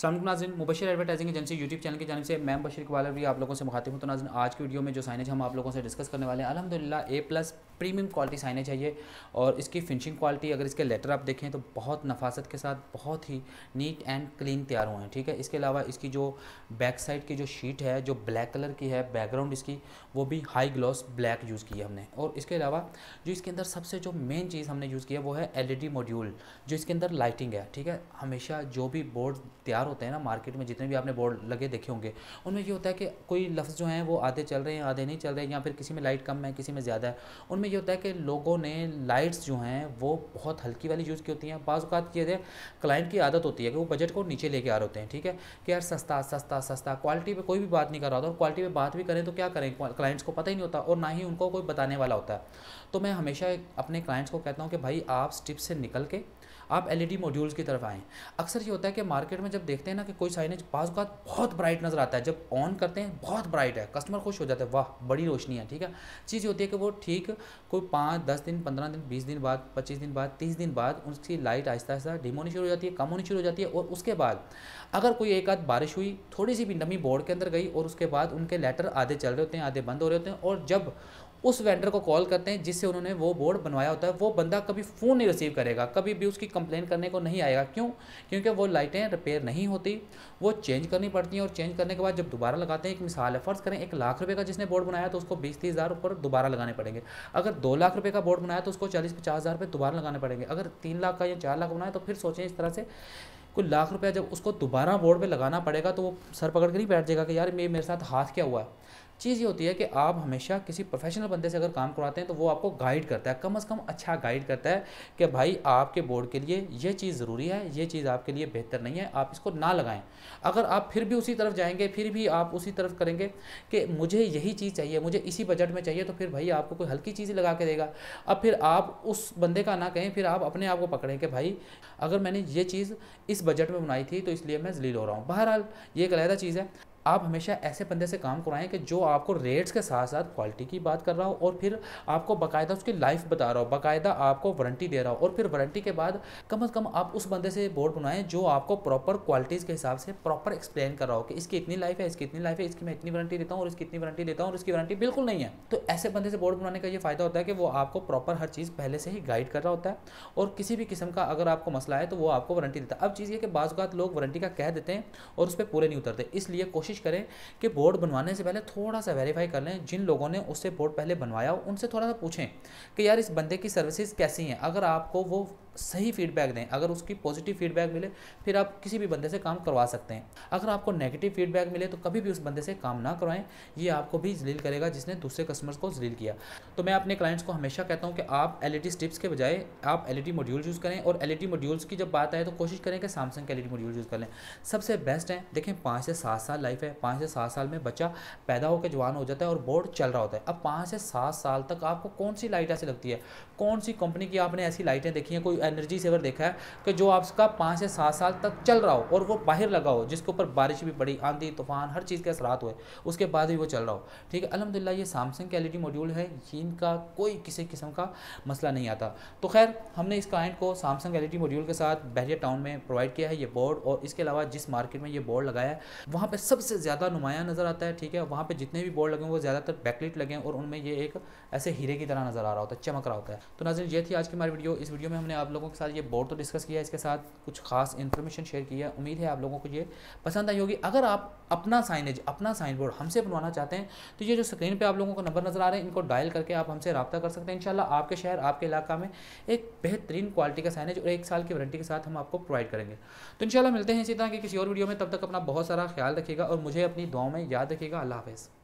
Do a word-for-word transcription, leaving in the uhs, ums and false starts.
अस्सलाम नाज़रीन, Mubashir advertising agency YouTube channel की जानिब से मैं बशीर इकबाल भी आप लोगों से मुखातिब हूँ। तो नाज़रीन, आज की वीडियो में जो साइनेज हम आप लोगों से डिस्कस करने वाले हैं, अल्हम्दुलिल्लाह A plus premium quality signage है ये। और इसकी फिनिशिंग क्वालिटी, अगर इसके लेटर आप देखें तो बहुत नफासत के साथ बहुत ही नीट एंड क्लीन तैयार हुए हैं। ठीक है, इसके अलावा इसकी जो बैक साइड की जो शीट है जो ब्लैक कलर की है, बैकग्राउंड इसकी वो भी हाई ग्लॉस ब्लैक यूज़ की है हमने। और इसके अलावा जो इसके अंदर सबसे जो मेन चीज़ हमने यूज़ किया वो है एल ई डी मॉड्यूल, जो इसके अंदर लाइटिंग है। ठीक है, हमेशा जो भी बोर्ड तैयार होते हैं ना मार्केट में, जितने भी आपने बोर्ड लगे देखे होंगे, उनमें ये होता है कि कोई लफ्ज़ जो हैं वो आधे चल रहे हैं आधे नहीं चल रहे हैं, या फिर किसी में लाइट कम है किसी में ज़्यादा है। उनमें ये होता है कि लोगों ने लाइट्स जो हैं वो बहुत हल्की वाली यूज़ की होती हैं। बाज़ औक़ात ये क्लाइंट की आदत होती है कि वो बजट को नीचे लेके आ रहे होते हैं। ठीक है, कि यार सस्ता सस्ता सस्ता, क्वालिटी पे कोई भी बात नहीं कर रहा होता, और क्वालिटी पे बात भी करें तो क्या करें, क्लाइंट्स को पता ही नहीं होता और ना ही उनको कोई बताने वाला होता है। तो मैं हमेशा अपने क्लाइंट्स को कहता हूँ कि भाई आप स्टिप से निकल के आप एलईडी मॉड्यूल्स की तरफ आएँ। अक्सर ये होता है कि मार्केट में जब देखते हैं ना कि कोई साइनेज बाज़ औक़ात बहुत ब्राइट नज़र आता है, जब ऑन करते हैं बहुत ब्राइट है, कस्टमर खुश हो जाता है, वाह बड़ी रोशनी है। ठीक है, चीज़ ये होती है कि वो ठीक कोई पाँच दस दिन पंद्रह दिन बीस दिन बाद पच्चीस दिन बाद तीस दिन बाद उसकी लाइट आहिस्ता आहिस्ता डिम होनी शुरू हो जाती है, कम होनी शुरू हो जाती है। और उसके बाद अगर कोई एक आध बारिश हुई, थोड़ी सी भी नमी बोर्ड के अंदर गई, और उसके बाद उनके लेटर आधे चल रहे होते हैं आधे बंद हो रहे होते हैं, और जब उस वेंडर को कॉल करते हैं जिससे उन्होंने वो बोर्ड बनवाया होता है, वो बंदा कभी फ़ोन नहीं रिसीव करेगा, कभी भी उसकी कंप्लेन करने को नहीं आएगा। क्यों? क्योंकि वो लाइटें रिपेयर नहीं होती, वो चेंज करनी पड़ती हैं, और चेंज करने के बाद जब दोबारा लगाते हैं, एक मिसाल है, फ़र्ज़ करें एक लाख रुपये का जिसने बोर्ड बनाया तो उसको बीस तीस हज़ार ऊपर दोबारा लगाने पड़ेंगे। अगर दो लाख रुपये का बोर्ड बनाया तो उसको चालीस पचास हज़ार रुपये दोबारा लगाने पड़ेंगे। अगर तीन लाख का या चार लाख बनाया तो फिर सोचें इस तरह से कोई लाख रुपया जब उसको दोबारा बोर्ड पे लगाना पड़ेगा तो वो सर पकड़ के नहीं बैठ जाएगा कि यार मे मेरे साथ हाथ क्या हुआ है। चीज़ ये होती है कि आप हमेशा किसी प्रोफेशनल बंदे से अगर काम करवाते हैं तो वो आपको गाइड करता है, कम से कम अच्छा गाइड करता है कि भाई आपके बोर्ड के लिए ये चीज़ ज़रूरी है, ये चीज़ आपके लिए बेहतर नहीं है, आप इसको ना लगाएं। अगर आप फिर भी उसी तरफ जाएंगे, फिर भी आप उसी तरफ करेंगे कि मुझे यही चीज़ चाहिए, मुझे इसी बजट में चाहिए, तो फिर भाई आपको कोई हल्की चीज़ लगा के देगा। अब फिर आप उस बंदे का ना कहें, फिर आप अपने आप को पकड़ें कि भाई अगर मैंने ये चीज़ इस बजट में बनाई थी तो इसलिए मैं ज़लील हो रहा हूँ। बहरहाल ये एक अलग चीज़ है। आप हमेशा ऐसे बंदे से काम करवाएं कि जो आपको रेट्स के साथ साथ क्वालिटी की बात कर रहा हो, और फिर आपको बाकायदा उसकी लाइफ बता रहा हो, बाकायदा आपको वारंटी दे रहा हो, और फिर वारंटी के बाद कम से कम आप उस बंदे से बोर्ड बनवाएं जो आपको प्रॉपर क्वालिटीज़ के हिसाब से प्रॉपर एक्सप्लेन कर रहा हो कि इसकी इतनी लाइफ है, इसकी इतनी लाइफ है, इसकी मैं इतनी वारंटी देता हूँ और इसकी इतनी वारंटी देता हूँ और इसकी वारंटी बिल्कुल नहीं है। तो ऐसे बंदे से बोर्ड बनाने का ये फ़ायदा होता है कि वो आपको प्रॉपर हर चीज़ पहले से ही गाइड कर रहा होता है, और किसी भी किस्म का अगर आपको मसला है तो वो आपको वारंटी देता है। अब चीज़ ये कि बाज़ औक़ात लोग वारंटी का कह देते हैं और उस पर पूरे नहीं उतरते, इसलिए कोशिश करें कि बोर्ड बनवाने से पहले थोड़ा सा वेरीफाई कर लें। जिन लोगों ने उससे बोर्ड पहले बनवाया हो उनसे थोड़ा सा पूछें कि यार इस बंदे की सर्विसेज कैसी हैं। अगर आपको वो सही फीडबैक दें, अगर उसकी पॉजिटिव फीडबैक मिले, फिर आप किसी भी बंदे से काम करवा सकते हैं। अगर आपको नेगेटिव फीडबैक मिले तो कभी भी उस बंदे से काम ना करवाएं, ये आपको भी जलील करेगा जिसने दूसरे कस्टमर्स को जलील किया। तो मैं अपने क्लाइंट्स को हमेशा कहता हूँ कि आप एलईडी स्ट्रिप्स के बजाय आप एलईडी मॉड्यूल यूज़ करें, और एलईडी मॉड्यूल्स की जब बात आए तो कोशिश करें कि सैमसंग के एलईडी मॉड्यूल यूज़ कर लें, सबसे बेस्ट है। देखें, पाँच से सात साल लाइफ है, पाँच से सात साल में बच्चा पैदा होकर जवान हो जाता है और बोर्ड चल रहा होता है। अब पाँच से सात साल तक आपको कौन सी लाइट ऐसी लगती है, कौन सी कंपनी की आपने ऐसी लाइटें देखी हैं, कोई एनर्जी सेवर देखा है कि जो आपका पाँच से सात साल तक चल रहा हो और वो बाहर लगा हो, जिसके ऊपर बारिश भी पड़ी, आंधी तूफान हर चीज़ के असरात हुए, उसके बाद भी वो चल रहा हो। ठीक है, अल्हम्दुलिल्लाह ये सैमसंग के एलईडी मॉड्यूल है, इनका कोई किसी किस्म का मसला नहीं आता। तो खैर हमने इस क्लाइंट को सैमसंग एलईडी मॉड्यूल के साथ बहरिया टाउन में प्रोवाइड किया है ये बोर्ड, और इसके अलावा जिस मार्केट में ये बोर्ड लगाया है वहाँ पर सबसे ज़्यादा नुमाया नज़र आता है। ठीक है, वहाँ पर जितने भी बोर्ड लगे हैं वो ज़्यादातर बैकलाइट लगे हैं और उनमें ये एक ऐसे हीरे की तरह नज़र आ रहा होता है, चमक रहा होता है। तो नाज़रीन, ये थी आज की हमारी वीडियो। इस वीडियो में हमने आप लोगों के साथ ये बोर्ड तो डिस्कस किया, इसके साथ कुछ खास इन्फॉर्मेशन शेयर की है। उम्मीद है आप लोगों को ये पसंद आई होगी। अगर आप अपना साइनेज, अपना साइन बोर्ड हमसे बनवाना चाहते हैं तो ये जो स्क्रीन पे आप लोगों को नंबर नज़र आ रहे हैं, इनको डायल करके आप हमसे रब्ता कर सकते हैं। इंशाल्लाह आपके शहर, आपके इलाका में एक बेहतरीन क्वालिटी का साइनेज और एक साल की वारंटी के साथ हम आपको प्रोवाइड करेंगे। तो इंशाल्लाह मिलते हैं इसी तरह की किसी और वीडियो में। तब तक अपना बहुत सारा ख्याल रखिएगा और मुझे अपनी दुआओं में याद रखिएगा। अल्लाह हाफ़िज़।